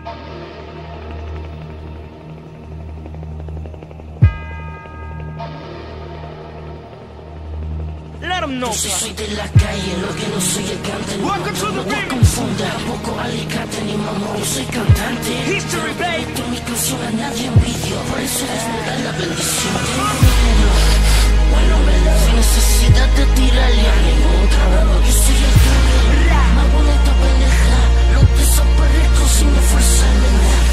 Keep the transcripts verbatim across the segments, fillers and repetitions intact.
Let them know. Yo sí soy de la calle, lo que no soy el cante. No, no me confunda, tampoco alicate ni mamón, yo soy cantante. History, baby. Esto mi canción a nadie envidio, por eso desnudar la bendición. Bueno, me sin necesidad de tirarle a ningún trabajo. Yo soy el cante, más bonita pendeja. Los desaparezco sin esforzarme.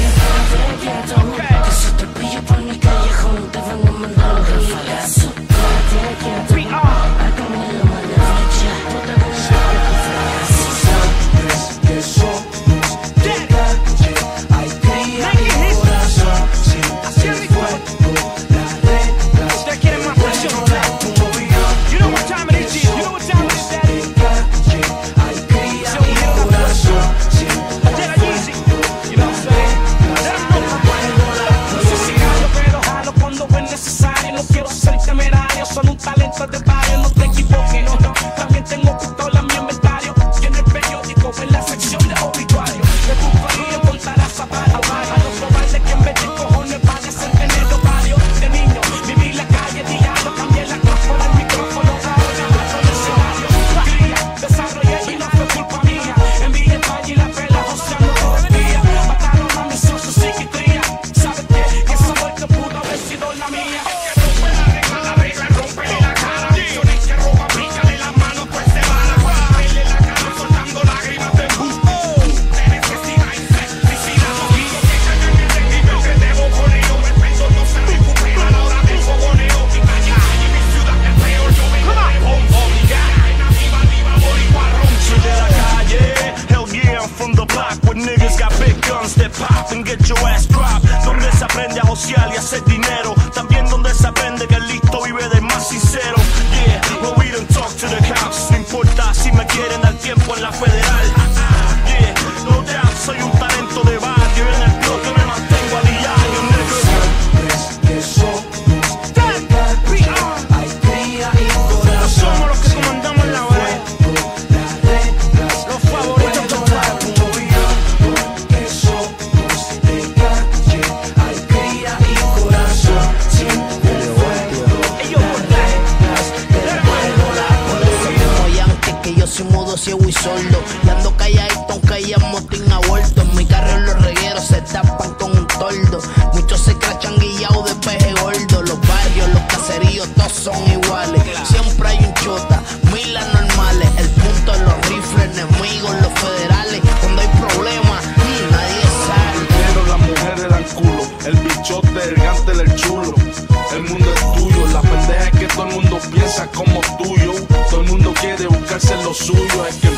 Que se te pille por mi callejón, te van a mandar un rafagazo. We are. Son un talento de barrio, no te equivoques, no, no. También tengo pistola en mi inventario. Y en el periódico, en la sección de obituarios, de tu familia contarás a par a par. A los probable que en vez de cojones parecen tener varios. De niño, viví la calle diario, cambié la cruz por el micrófono, ahora paso el escenario. Cría, desarrollé y no fue culpa mía. Envié el valle y la pela, joseando todo el día. Mataron a mis socios psiquiatría. ¿Sabes qué? Que esa muerte pudo haber sido la mía. Get your ass dropped. Donde se aprende a josear y hacer dinero. También donde se aprende que el listo vive del más sincero. Yeah, well we don't talk to the cops. No importa si me quieren dar tiempo en la federal. Yeah, no doubt, soy un talento de barrio. En el bloque me mantengo a diario, nigga. Sabes que somos de calle, hay cría y corazón. Somos los que comandamos la hora. Los favoritos del pueblo. Soy mudo, ciego y sordo. Y ando calladito aunque haya motín a vuelto. En mi carro los regueros se tapan con un toldo. Muchos se crachan guillados de peje gordo. Los barrios, los caseríos, todos son iguales. Siempre hay un chota, mil anormales. El punto de los rifles, enemigos, los federales. Cuando hay problemas, nadie sale. Pero las mujeres dan culo, el bichote, el gántel, el chulo. El mundo es tuyo, la pendeja es que todo el mundo piensa como tuyo. Todo el mundo quiere buscarse lo suyo, es que